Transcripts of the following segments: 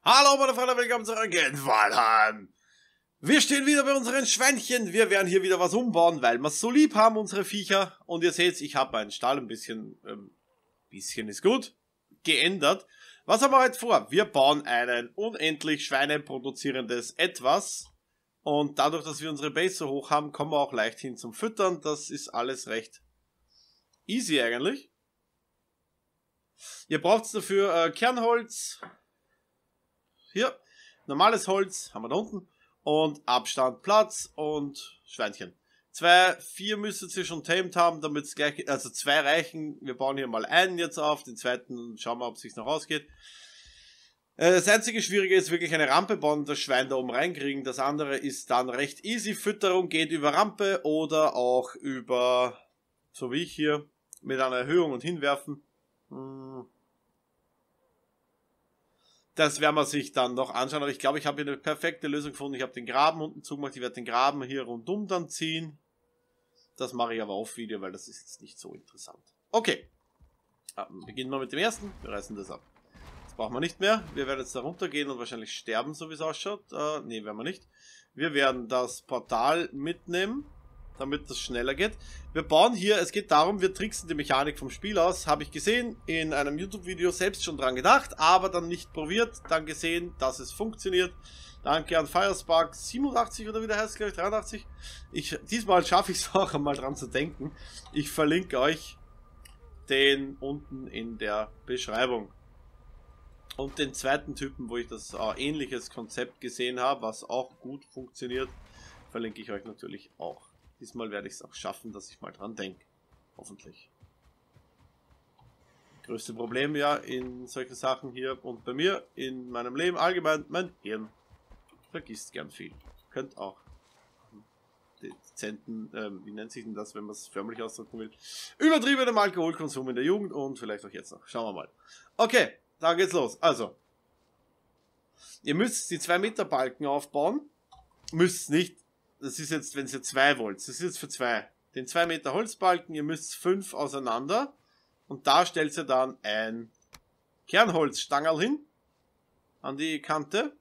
Hallo meine Freunde, willkommen zurück in Valheim. Wir stehen wieder bei unseren Schweinchen. Wir werden hier wieder was umbauen, weil wir es so lieb haben, unsere Viecher. Und ihr seht, ich habe meinen Stall ein bisschen ist gut, geändert. Was haben wir heute vor? Wir bauen ein unendlich Schweine produzierendes Etwas. Und dadurch, dass wir unsere Base so hoch haben, kommen wir auch leicht hin zum Füttern. Das ist alles recht easy eigentlich. Ihr braucht dafür Kernholz. Hier, normales Holz haben wir da unten. Und Abstand, Platz und Schweinchen. 4 müsstet ihr schon tamed haben, damit es gleich, also 2 reichen. Wir bauen hier mal einen jetzt auf, den zweiten schauen wir, ob es sich noch ausgeht. Das einzige Schwierige ist wirklich eine Rampe bauen und das Schwein da oben reinkriegen. Das andere ist dann recht easy. Fütterung geht über Rampe oder auch über, so wie ich hier, mit einer Erhöhung und hinwerfen. Das werden wir sich dann noch anschauen, aber ich glaube, ich habe hier eine perfekte Lösung gefunden. Ich habe den Graben unten zugemacht, ich werde den Graben hier rundum dann ziehen. Das mache ich aber auf Video, weil das ist jetzt nicht so interessant. Okay, beginnen wir mit dem ersten, wir reißen das ab. Das brauchen wir nicht mehr, wir werden jetzt da runtergehen und wahrscheinlich sterben, so wie es ausschaut. Ne, werden wir nicht. Wir werden das Portal mitnehmen, damit das schneller geht. Wir bauen hier, es geht darum, wir tricksen die Mechanik vom Spiel aus. Habe ich gesehen, in einem YouTube-Video selbst schon dran gedacht, aber dann nicht probiert, dann gesehen, dass es funktioniert. Danke an Firespark 87 oder wie der heißt, glaube ich, 83. Diesmal schaffe ich es auch einmal dran zu denken. Ich verlinke euch den unten in der Beschreibung. Und den zweiten Typen, wo ich das ähnliches Konzept gesehen habe, was auch gut funktioniert, verlinke ich euch natürlich auch. Diesmal werde ich es auch schaffen, dass ich mal dran denke. Hoffentlich. Größte Problem ja in solchen Sachen hier und bei mir in meinem Leben allgemein, mein Hirn vergisst gern viel. Könnt auch dezenten, wie nennt sich denn das, wenn man es förmlich ausdrücken will, übertriebenem Alkoholkonsum in der Jugend und vielleicht auch jetzt noch. Schauen wir mal. Okay, dann geht's los. Also, ihr müsst die 2 Meter Balken aufbauen. Müsst nicht. Das ist jetzt, wenn ihr 2 wollt. Das ist jetzt für 2. Den 2 Meter Holzbalken, ihr müsst 5 auseinander. Und da stellt ihr dann ein Kernholzstangerl hin. An die Kante.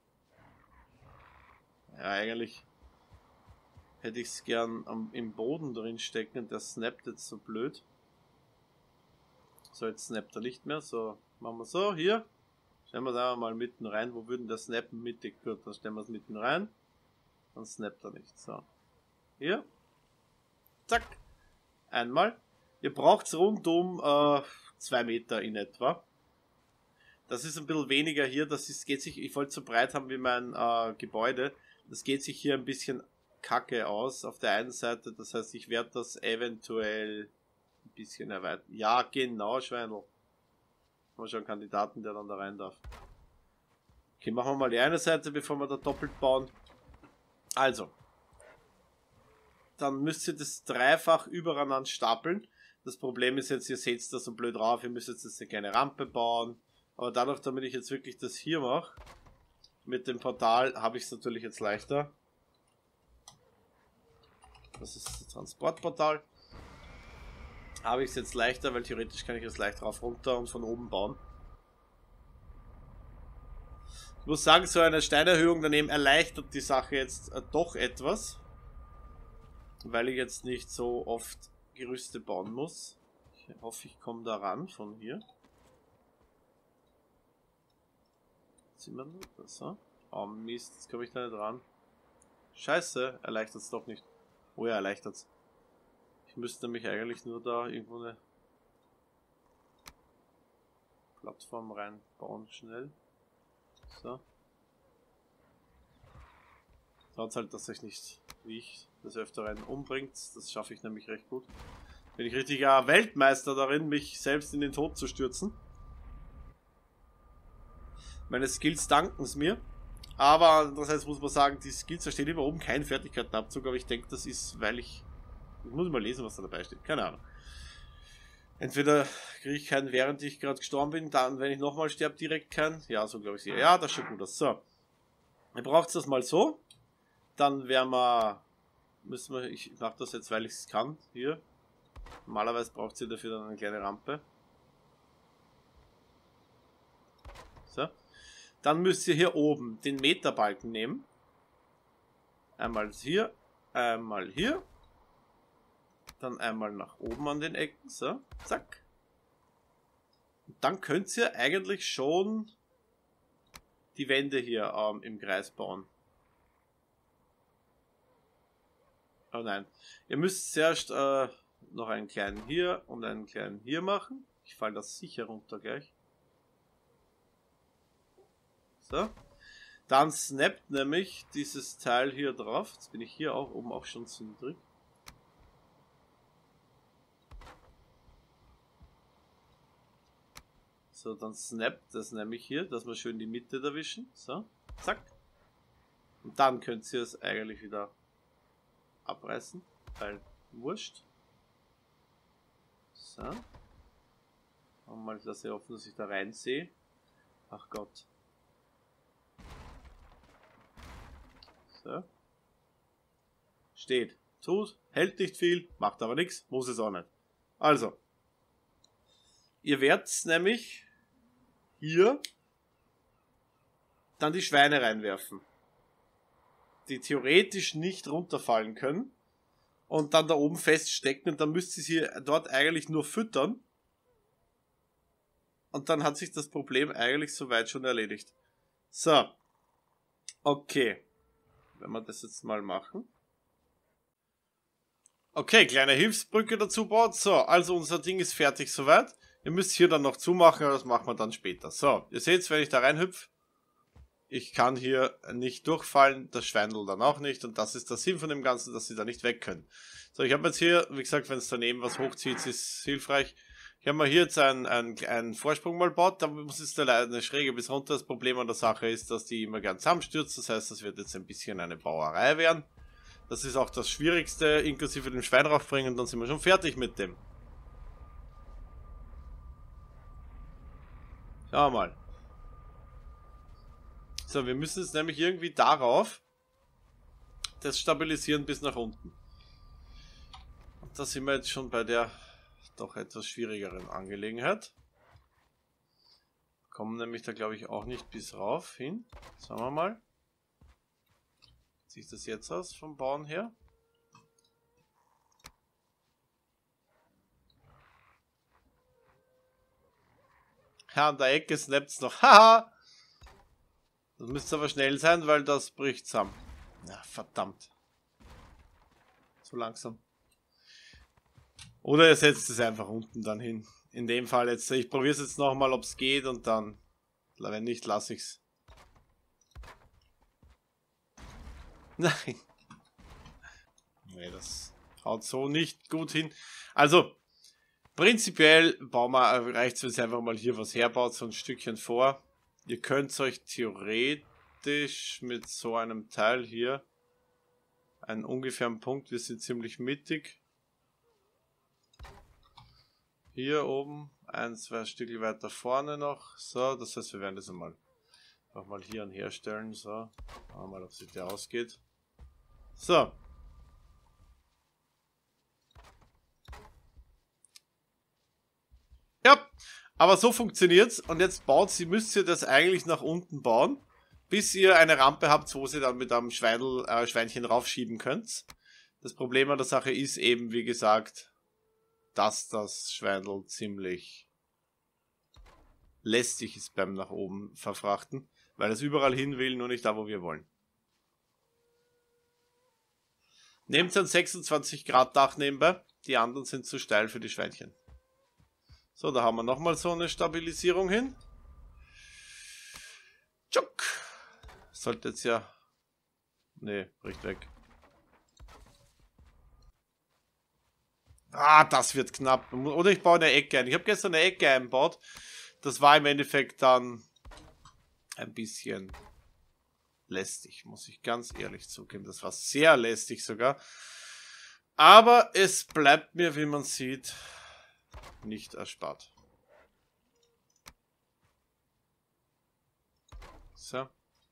Ja, eigentlich hätte ich es gern im Boden drin stecken. Und der snappt jetzt so blöd. So, jetzt snappt er nicht mehr. So, machen wir so. Hier. Stellen wir da mal mitten rein. Wo würden der snappen? Mittig. Gut, dann stellen wir es mitten rein. Dann snappt er nicht. So. Hier. Zack. Einmal. Ihr braucht rundum 2 Meter in etwa. Das ist ein bisschen weniger hier. Ich wollte so breit haben wie mein Gebäude. Das geht sich hier ein bisschen kacke aus auf der einen Seite. Das heißt, ich werde das eventuell ein bisschen erweitern. Ja, genau, Schweinl. Haben wir schon einen Kandidaten, der dann da rein darf. Okay, machen wir mal die eine Seite, bevor wir da doppelt bauen. Also, dann müsst ihr das dreifach übereinander stapeln. Das Problem ist jetzt, ihr seht da so blöd drauf, ihr müsst jetzt eine kleine Rampe bauen. Aber dadurch, damit ich jetzt wirklich das hier mache, mit dem Portal, habe ich es natürlich jetzt leichter. Das ist das Transportportal. Habe ich es jetzt leichter, weil theoretisch kann ich es leicht rauf, runter und von oben bauen. Ich muss sagen, so eine Steinerhöhung daneben erleichtert die Sache jetzt doch etwas. Weil ich jetzt nicht so oft Gerüste bauen muss. Ich hoffe, ich komme da ran von hier. Sind wir da? So. Oh Mist, jetzt komme ich da nicht ran. Scheiße, erleichtert es doch nicht. Oh ja, erleichtert es. Ich müsste nämlich eigentlich nur da irgendwo eine Plattform reinbauen, schnell. So. Schaut halt, dass euch nicht, wie ich, das Öfteren umbringt. Das schaffe ich nämlich recht gut. Bin ich richtig Weltmeister darin, mich selbst in den Tod zu stürzen. Meine Skills danken es mir. Aber andererseits muss man sagen, die Skills, da steht immer oben kein Fertigkeitenabzug, aber ich denke, das ist, weil ich muss mal lesen, was da dabei steht. Keine Ahnung. Entweder kriege ich keinen, während ich gerade gestorben bin, dann, wenn ich nochmal sterbe, direkt keinen. Ja, so glaube ich. Ja, das schaut gut aus. So. Ihr braucht das mal so. Dann ich mache das jetzt, weil ich es kann. Hier. Normalerweise braucht ihr dafür dann eine kleine Rampe. So. Dann müsst ihr hier oben den Meterbalken nehmen. Einmal hier, einmal hier. Dann einmal nach oben an den Ecken. So, zack. Und dann könnt ihr eigentlich schon die Wände hier im Kreis bauen. Oh nein. Ihr müsst zuerst noch einen kleinen hier und einen kleinen hier machen. Ich falle das sicher runter gleich. So. Dann snappt nämlich dieses Teil hier drauf. Jetzt bin ich hier auch oben auch schon zu niedrig. So, dann snappt das nämlich hier, dass wir schön die Mitte erwischen. So, zack. Und dann könnt ihr es eigentlich wieder abreißen, weil wurscht. So. Und mal das hier offen, dass ich da rein sehe. Ach Gott. So. Steht. Tut, hält nicht viel, macht aber nichts, muss es auch nicht. Also. Ihr werdet nämlich hier dann die Schweine reinwerfen, die theoretisch nicht runterfallen können und dann da oben feststecken und dann müsst ihr sie dort eigentlich nur füttern und dann hat sich das Problem eigentlich soweit schon erledigt. So, okay, wenn wir das jetzt mal machen. Okay, kleine Hilfsbrücke dazu baut. So, also unser Ding ist fertig soweit. Ihr müsst hier dann noch zumachen, aber das machen wir dann später. So, ihr seht, wenn ich da reinhüpfe, ich kann hier nicht durchfallen, das Schweindel dann auch nicht. Und das ist der Sinn von dem Ganzen, dass sie da nicht weg können. So, ich habe jetzt hier, wie gesagt, wenn es daneben was hochzieht, ist hilfreich. Ich habe mal hier jetzt einen Vorsprung mal gebaut, da muss jetzt eine Schräge bis runter. Das Problem an der Sache ist, dass die immer gern zusammenstürzt. Das heißt, das wird jetzt ein bisschen eine Bauerei werden. Das ist auch das Schwierigste, inklusive dem Schwein raufbringen, dann sind wir schon fertig mit dem. Schauen wir mal. So, wir müssen jetzt nämlich irgendwie darauf das stabilisieren bis nach unten. Und da sind wir jetzt schon bei der doch etwas schwierigeren Angelegenheit. Kommen nämlich da glaube ich auch nicht bis rauf hin. Sagen wir mal. Wie sieht das jetzt aus vom Bauen her? Ja, an der Ecke snappt es noch. Haha! Das müsste aber schnell sein, weil das bricht zusammen. Ja, verdammt. Zu langsam. Oder ihr setzt es einfach unten dann hin. In dem Fall jetzt, ich probiere es jetzt nochmal, ob es geht und dann, wenn nicht, lasse ich es. Nein. Nee, das haut so nicht gut hin. Also, prinzipiell reicht es, wenn ihr einfach mal hier was herbaut, so ein Stückchen vor. Ihr könnt euch theoretisch mit so einem Teil hier einen ungefähren Punkt, wir sind ziemlich mittig. Hier oben, 1, 2 Stückchen weiter vorne noch. So, das heißt, wir werden das einmal nochmal hier und herstellen. So, schauen wir mal, ob sich der ausgeht. So. Ja, aber so funktioniert's. Und jetzt müsst ihr das eigentlich nach unten bauen, bis ihr eine Rampe habt, wo ihr dann mit einem Schweinchen raufschieben könnt. Das Problem an der Sache ist eben, wie gesagt, dass das Schweindel ziemlich lästig ist beim nach oben verfrachten, weil es überall hin will, nur nicht da, wo wir wollen. Nehmt ein 26 Grad Dach nebenbei, die anderen sind zu steil für die Schweinchen. So, da haben wir nochmal so eine Stabilisierung hin. Tschuck. Sollte jetzt ja... Ne, bricht weg. Ah, das wird knapp. Oder ich baue eine Ecke ein. Ich habe gestern eine Ecke eingebaut. Das war im Endeffekt dann ein bisschen lästig, muss ich ganz ehrlich zugeben. Das war sehr lästig sogar. Aber es bleibt mir, wie man sieht, nicht erspart. So.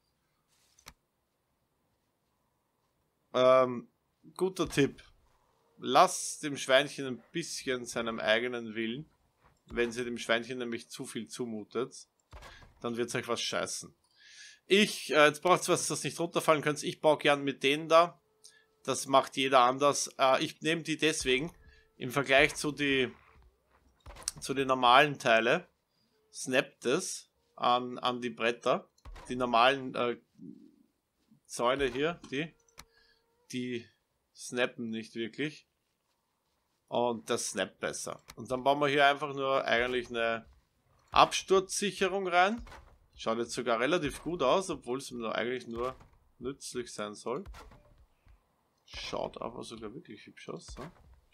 Guter Tipp. Lasst dem Schweinchen ein bisschen seinem eigenen Willen. Wenn sie dem Schweinchen nämlich zu viel zumutet, dann wird es euch was scheißen. Jetzt braucht es was, das nicht runterfallen könnt. Ich baue gern mit denen da. Das macht jeder anders. Ich nehme die deswegen im Vergleich zu den normalen Teile. Snappt es an die Bretter. Die normalen Zäune hier, die snappen nicht wirklich. Und das snappt besser. Und dann bauen wir hier einfach nur eigentlich eine Absturzsicherung rein. Schaut jetzt sogar relativ gut aus, obwohl es mir eigentlich nur nützlich sein soll. Schaut aber sogar wirklich hübsch aus. So.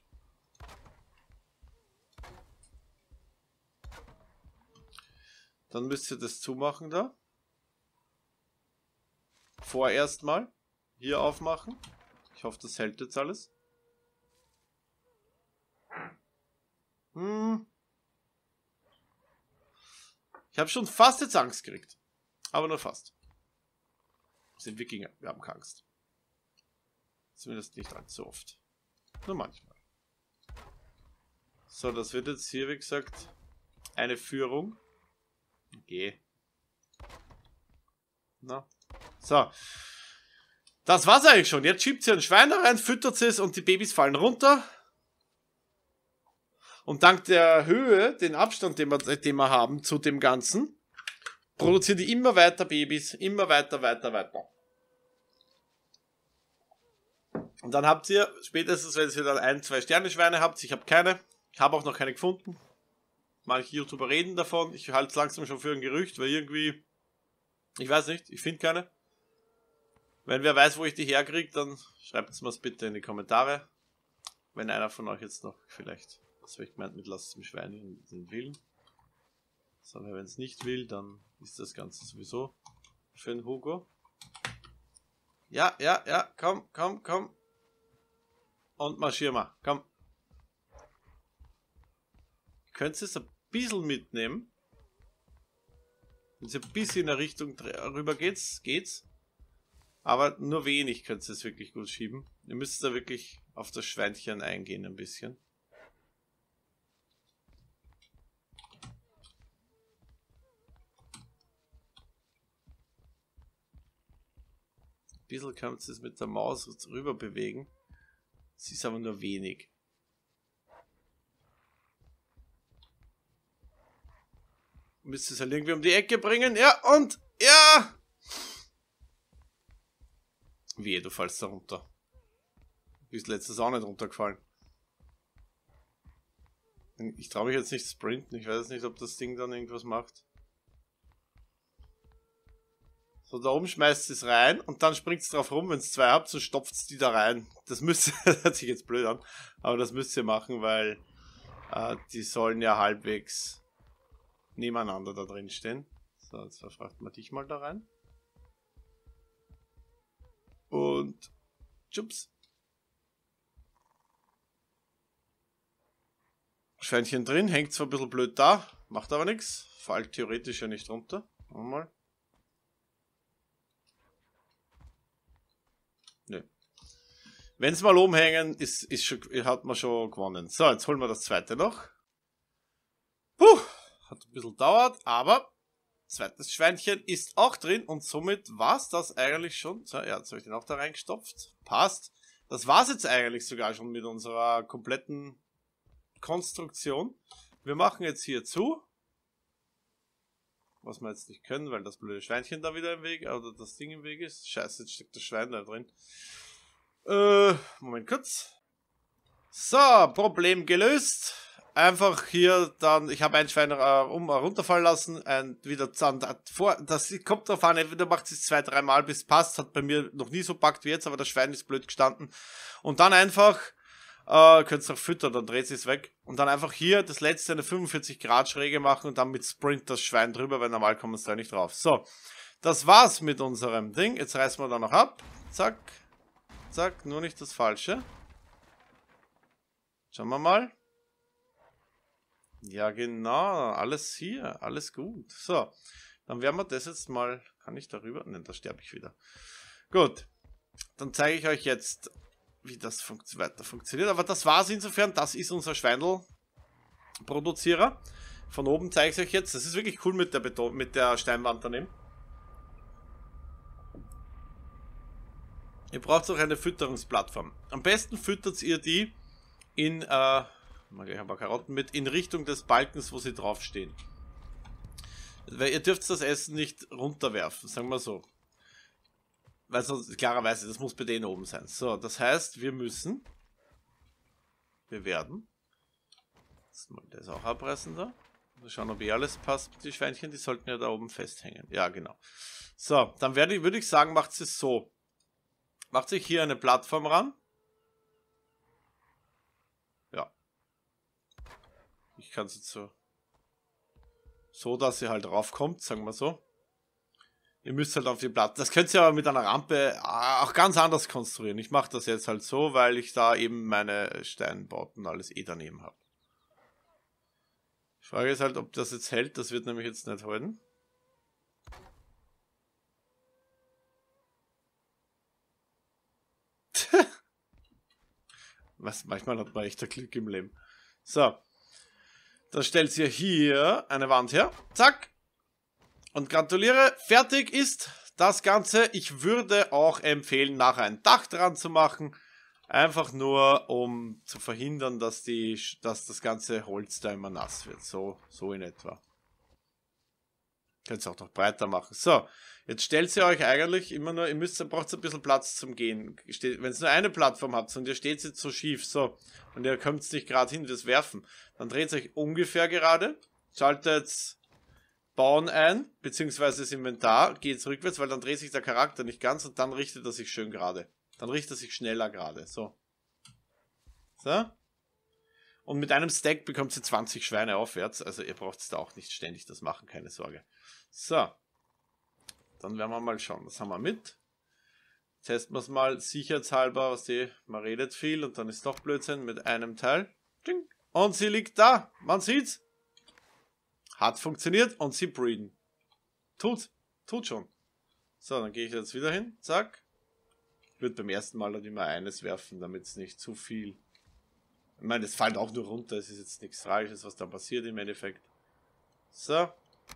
Dann müsst ihr das zumachen da. Vorerst mal hier aufmachen. Ich hoffe, das hält jetzt alles. Ich habe schon fast jetzt Angst gekriegt. Aber nur fast. Wir sind Wikinger, wir haben keine Angst. Zumindest nicht allzu oft. Nur manchmal. So, das wird jetzt hier, wie gesagt, eine Führung. Okay. Na. So. Das war's eigentlich schon. Jetzt schiebt sie ein Schwein da rein, füttert es und die Babys fallen runter. Und dank der Höhe, den Abstand, den wir haben zu dem Ganzen, produzieren die immer weiter Babys. Immer weiter. Und dann habt ihr, spätestens wenn ihr dann 1, 2 Sterne-Schweine habt, ich habe keine, ich habe auch noch keine gefunden. Manche YouTuber reden davon, ich halte es langsam schon für ein Gerücht, weil irgendwie, ich weiß nicht, ich finde keine. Wenn wer weiß, wo ich die herkriege, dann schreibt es mir bitte in die Kommentare. Wenn einer von euch jetzt noch vielleicht, was habe ich gemeint mit lasst dem Schwein in den Willen. Sondern wenn es nicht will, dann ist das Ganze sowieso für den Hugo. Ja, komm. Und marschier mal, komm. Könnt ihr es ein bisschen mitnehmen? Wenn es ein bisschen in der Richtung rüber geht's. Aber nur wenig könnt ihr es wirklich gut schieben. Ihr müsst da wirklich auf das Schweinchen eingehen ein bisschen. Ein bisschen könnt ihr es mit der Maus rüber bewegen. Es ist aber nur wenig. Müsst ihr es halt irgendwie um die Ecke bringen. Ja, und ja! Wehe, du fallst da runter. Du bist letztes auch nicht runtergefallen. Ich traue mich jetzt nicht zu sprinten. Ich weiß nicht, ob das Ding dann irgendwas macht. So, da oben schmeißt es rein und dann springt es drauf rum. Wenn es 2 habt, so stopft es die da rein. Das müsst ihr, das hört sich jetzt blöd an, aber das müsst ihr machen, weil die sollen ja halbwegs nebeneinander da drin stehen. So, jetzt verfrachten wir dich mal da rein. Und tschups. Schweinchen drin, hängt zwar ein bisschen blöd da, macht aber nichts. Fällt theoretisch ja nicht runter. Mal. Nö. Wenn es mal umhängen, hat man schon gewonnen. So, jetzt holen wir das zweite noch. Puh, hat ein bisschen dauert, aber zweites Schweinchen ist auch drin und somit war es das eigentlich schon. So, ja, jetzt habe ich den auch da reingestopft. Passt. Das war es jetzt eigentlich sogar schon mit unserer kompletten Konstruktion. Wir machen jetzt hier zu. Was wir jetzt nicht können, weil das blöde Schweinchen da wieder im Weg, oder das Ding im Weg ist. Scheiße, jetzt steckt das Schwein da drin. Moment kurz. So, Problem gelöst. Einfach hier dann, ich habe ein Schwein runterfallen lassen, wieder das kommt drauf an, entweder macht es 2, 3 Mal, bis es passt, hat bei mir noch nie so packt wie jetzt, aber das Schwein ist blöd gestanden. Und dann einfach, könnt ihr auch füttern, dann dreht es weg. Und dann einfach hier das letzte eine 45 Grad Schräge machen und dann mit Sprint das Schwein drüber, weil normal kommen es da nicht drauf. So, das war's mit unserem Ding. Jetzt reißen wir da noch ab. Zack, zack, nur nicht das Falsche. Schauen wir mal. Ja, genau, alles hier, alles gut. So, dann werden wir das jetzt mal, kann ich darüber? Nein, da sterbe ich wieder. Gut, dann zeige ich euch jetzt, wie das weiter funktioniert. Aber das war es insofern, das ist unser Schweindel-Produzierer. Von oben zeige ich es euch jetzt, das ist wirklich cool mit der Steinwand daneben. Schaut mal, Ihr braucht auch eine Fütterungsplattform. Am besten füttert ihr die in, ich habe ein paar Karotten mit, in Richtung des Balkens, wo sie draufstehen. Weil ihr dürft das Essen nicht runterwerfen, sagen wir so. Weil sonst, klarerweise, das muss bei denen oben sein. So, das heißt, wir werden, der ist auch abreißen da. Mal schauen, ob alles passt. Die Schweinchen, die sollten ja da oben festhängen. Ja, genau. So, dann würde ich sagen, macht es so. Macht sich hier eine Plattform ran. Ja. Ich kann es jetzt so, dass ihr halt raufkommt, sagen wir so. Ihr müsst halt auf die Platte. Das könnt ihr aber mit einer Rampe auch ganz anders konstruieren. Ich mache das jetzt halt so, weil ich da eben meine Steinbauten alles daneben habe. Die Frage ist halt, ob das jetzt hält. Das wird nämlich jetzt nicht halten. Was, manchmal hat man echt ein Glück im Leben. So. Dann stellt ihr hier eine Wand her. Zack. Und gratuliere. Fertig ist das Ganze. Ich würde auch empfehlen, nachher ein Dach dran zu machen. Einfach nur, um zu verhindern, dass das ganze Holz da immer nass wird. So in etwa. Könnt es auch noch breiter machen. So, jetzt stellt ihr euch eigentlich immer nur, braucht ein bisschen Platz zum Gehen. Wenn es nur eine Plattform habt und ihr steht jetzt so schief, so, und ihr kommt nicht gerade hin, das Werfen, dann dreht euch ungefähr gerade, schaltet Bauen ein, beziehungsweise das Inventar, geht rückwärts, weil dann dreht sich der Charakter nicht ganz und dann richtet er sich schön gerade. Dann richtet er sich schneller gerade, so. So. Und mit einem Stack bekommt ihr 20 Schweine aufwärts. Also ihr braucht da auch nicht ständig das machen, keine Sorge. So. Dann werden wir mal schauen. Was haben wir mit? Testen wir es mal sicherheitshalber. Man redet viel und dann ist doch Blödsinn mit einem Teil. Und sie liegt da. Man sieht's. Hat funktioniert und sie breeden. Tut schon. So, dann gehe ich jetzt wieder hin. Zack. Ich würde beim ersten Mal dann immer eines werfen, damit es nicht zu viel... Ich meine, es fällt auch nur runter, es ist jetzt nichts Tragisches, was da passiert im Endeffekt. So.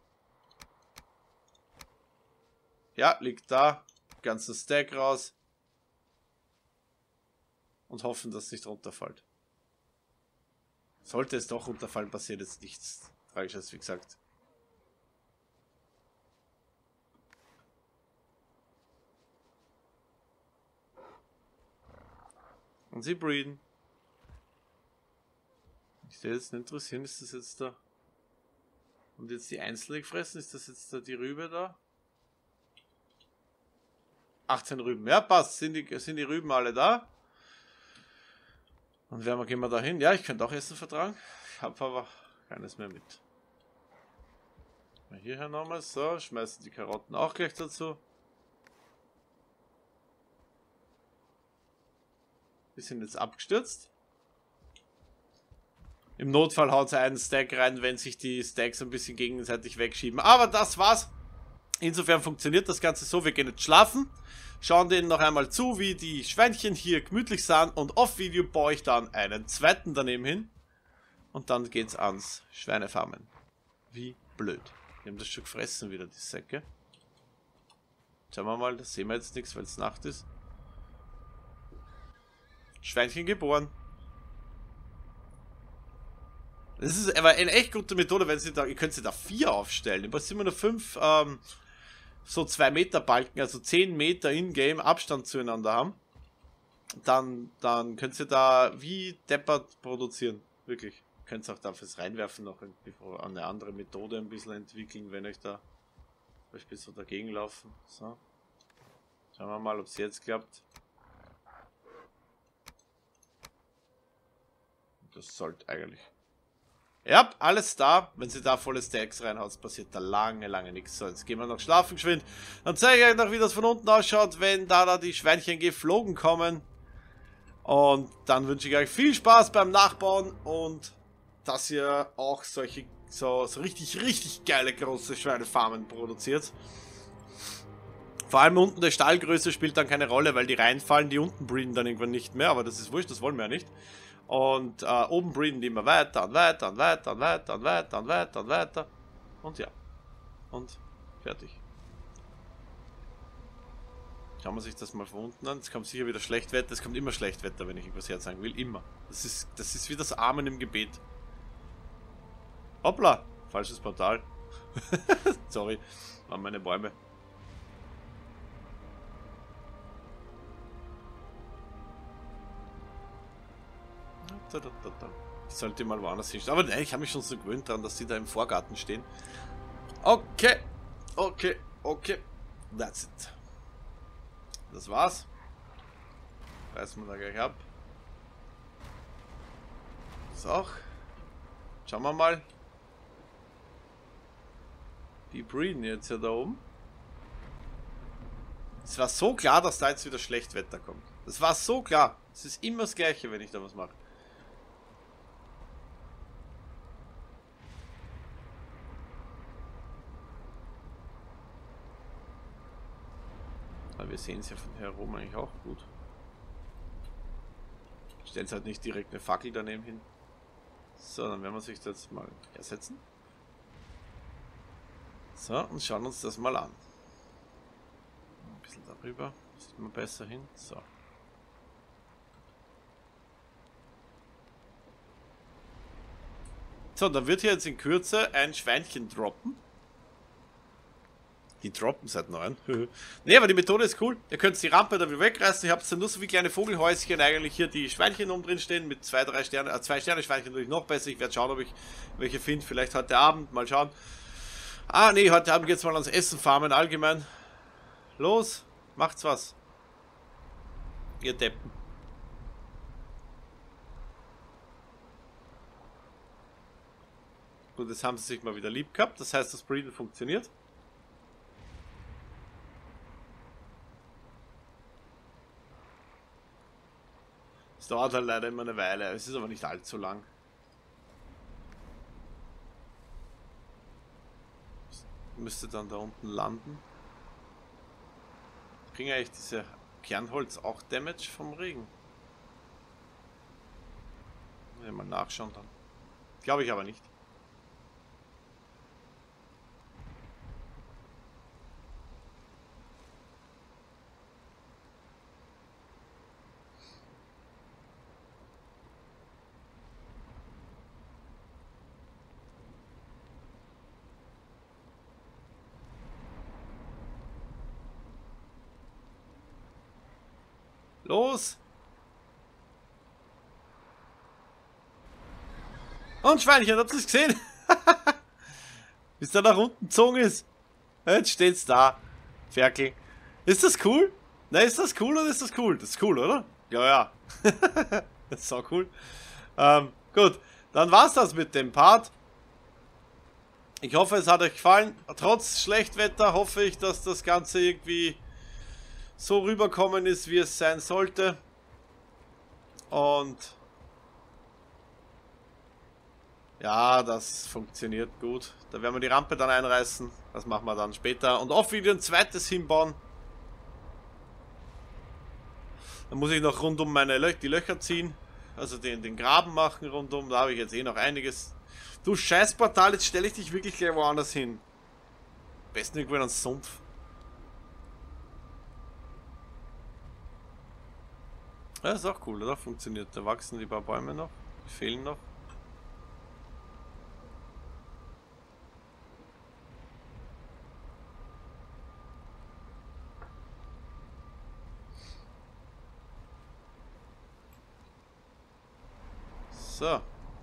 Ja, liegt da. Ganzen Stack raus. Und hoffen, dass es nicht runterfällt. Sollte es doch runterfallen, passiert jetzt nichts Tragisches, wie gesagt. Und sie breeden. Ich sehe jetzt nicht interessieren, ist das jetzt da? Und jetzt die einzelne gefressen, ist das jetzt da die Rübe da? 18 Rüben, ja passt, sind die Rüben alle da? Und gehen wir da hin? Ja, ich könnte auch Essen vertragen. Ich habe aber keines mehr mit. Mal hierher nochmal, so, schmeißen die Karotten auch gleich dazu. Die sind jetzt abgestürzt. Im Notfall haut sie einen Stack rein, wenn sich die Stacks ein bisschen gegenseitig wegschieben. Aber das war's. Insofern funktioniert das Ganze so. Wir gehen jetzt schlafen. Schauen denen noch einmal zu, wie die Schweinchen hier gemütlich sahen. Und off-Video baue ich dann einen zweiten daneben hin. Und dann geht's ans Schweinefarmen. Wie blöd. Die haben das schon gefressen wieder, die Säcke. Schauen wir mal, da sehen wir jetzt nichts, weil es Nacht ist. Schweinchen geboren. Das ist aber eine echt gute Methode, wenn sie da, ihr könnt sie da 4 aufstellen. Ihr braucht immer nur 5 so 2 Meter Balken, also 10 Meter in-game Abstand zueinander haben. Dann könnt ihr da wie deppert produzieren. Wirklich. Ihr könnt auch da fürs Reinwerfen noch irgendwie eine andere Methode ein bisschen entwickeln, wenn euch da zum Beispiel so dagegen laufen. So. Schauen wir mal, ob es jetzt klappt. Das sollte eigentlich. Ja, alles da. Wenn sie da volle Stacks reinhaut, passiert da lange nichts. So, jetzt gehen wir noch schlafen geschwind. Dann zeige ich euch noch, wie das von unten ausschaut, wenn da die Schweinchen geflogen kommen. Und dann wünsche ich euch viel Spaß beim Nachbauen und dass ihr auch solche so richtig geile große Schweinefarmen produziert. Vor allem unten der Stallgröße spielt dann keine Rolle, weil die reinfallen, die unten breeden dann irgendwann nicht mehr, aber das ist wurscht, das wollen wir ja nicht. Und oben breeden die immer weiter und weiter und weiter und weiter und weiter und weiter und weiter. Und ja. Und fertig. Schauen wir sich das mal von unten an. Es kommt sicher wieder Schlechtwetter. Es kommt immer Schlechtwetter, wenn ich irgendwas herzeigen will. Immer. Das ist wie das Amen im Gebet. Hoppla! Falsches Portal. Sorry. Waren meine Bäume. Ich sollte mal woanders hinstellen. Aber nein, ich habe mich schon so gewöhnt daran, dass die da im Vorgarten stehen. Okay. Okay. Okay. That's it. Das war's. Reißen wir da gleich ab. So. Schauen wir mal. Die breeden jetzt ja da oben. Es war so klar, dass da jetzt wieder Schlechtwetter kommt. Das war so klar. Es ist immer das Gleiche, wenn ich da was mache. Aber wir sehen es ja von herum eigentlich auch gut. Stellt halt nicht direkt eine Fackel daneben hin. So, dann werden wir sich das mal ersetzen. So, und schauen uns das mal an. Ein bisschen darüber, sieht man besser hin. So. So, dann wird hier jetzt in Kürze ein Schweinchen droppen. Die droppen seit 9. Ne, aber die Methode ist cool. Ihr könnt die Rampe da wieder wegreißen. Ihr habt dann nur so wie kleine Vogelhäuschen eigentlich hier die Schweinchen oben drin stehen mit 2, 3 Sterne. 2 Sterne Schweinchen natürlich noch besser. Ich werde schauen, ob ich welche finde. Vielleicht heute Abend. Mal schauen. Ah, nee, heute Abend geht's mal ans Essen farmen allgemein. Los, macht's was. Ihr Deppen. Gut, jetzt haben sie sich mal wieder lieb gehabt. Das heißt, das Breeden funktioniert. Es dauert halt leider immer eine Weile. Es ist aber nicht allzu lang. Müsste dann da unten landen. Kriegen eigentlich diese Kernholz auch Damage vom Regen? Mal nachschauen dann. Glaube ich aber nicht. Los! Und Schweinchen, habt ihr es gesehen? Bis da nach unten gezogen ist. Jetzt steht's da. Ferkel. Ist das cool? Na, ist das cool oder ist das cool? Das ist cool, oder? Ja, ja. Das ist so cool. Gut, dann war's das mit dem Part. Ich hoffe, es hat euch gefallen. Trotz Schlechtwetter hoffe ich, dass das Ganze irgendwie so rüberkommen ist, wie es sein sollte. Und ja, das funktioniert gut. Da werden wir die Rampe dann einreißen. Das machen wir dann später. Und auch wieder ein zweites hinbauen. Dann muss ich noch rundum die Löcher ziehen. Also den Graben machen rundum. Da habe ich jetzt eh noch einiges. Du Scheißportal, jetzt stelle ich dich wirklich gleich woanders hin. Am besten irgendwo in einen Sumpf. Ja, ist auch cool, oder? Funktioniert. Da wachsen die paar Bäume noch. Die fehlen noch. So.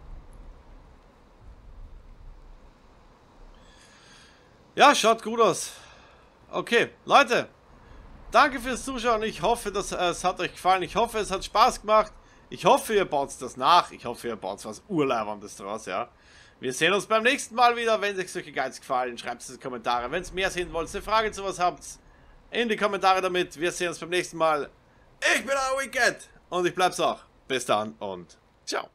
Ja, schaut gut aus. Okay, Leute. Danke fürs Zuschauen. Ich hoffe, es hat euch gefallen. Ich hoffe, es hat Spaß gemacht. Ich hoffe, ihr baut das nach. Ich hoffe, ihr baut was Urleibendes draus, ja. Wir sehen uns beim nächsten Mal wieder. Wenn euch solche Guides gefallen, schreibt es in die Kommentare. Wenn ihr mehr sehen wollt, eine Frage zu was habt, in die Kommentare damit. Wir sehen uns beim nächsten Mal. Ich bin euer Wicked und ich bleib's auch. Bis dann und ciao.